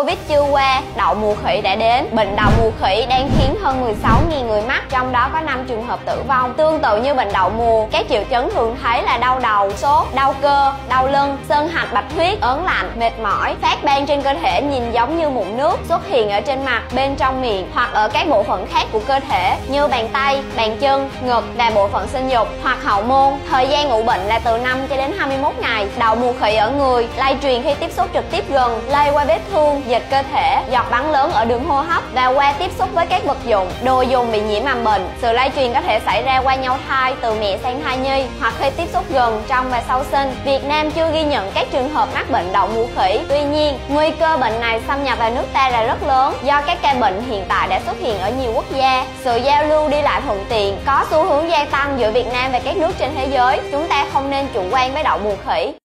Covid chưa qua, đậu mùa khỉ đã đến. Bệnh đậu mùa khỉ đang khiến hơn 16.000 người mắc, trong đó có 5 trường hợp tử vong. Tương tự như bệnh đậu mùa, các triệu chứng thường thấy là đau đầu, sốt, đau cơ, đau lưng, sơn hạch, bạch huyết, ớn lạnh, mệt mỏi, phát ban trên cơ thể nhìn giống như mụn nước, xuất hiện ở trên mặt, bên trong miệng hoặc ở các bộ phận khác của cơ thể như bàn tay, bàn chân, ngực và bộ phận sinh dục hoặc hậu môn. Thời gian ủ bệnh là từ 5 cho đến 21 ngày. Đậu mùa khỉ ở người lây truyền khi tiếp xúc trực tiếp gần, lây qua vết thương, dịch cơ thể, giọt bắn lớn ở đường hô hấp và qua tiếp xúc với các vật dụng, đồ dùng bị nhiễm mầm bệnh. Sự lây truyền có thể xảy ra qua nhau thai từ mẹ sang thai nhi hoặc khi tiếp xúc gần, trong và sau sinh. Việt Nam chưa ghi nhận các trường hợp mắc bệnh đậu mùa khỉ. Tuy nhiên, nguy cơ bệnh này xâm nhập vào nước ta là rất lớn do các ca bệnh hiện tại đã xuất hiện ở nhiều quốc gia. Sự giao lưu đi lại thuận tiện có xu hướng gia tăng giữa Việt Nam và các nước trên thế giới. Chúng ta không nên chủ quan với đậu mùa khỉ.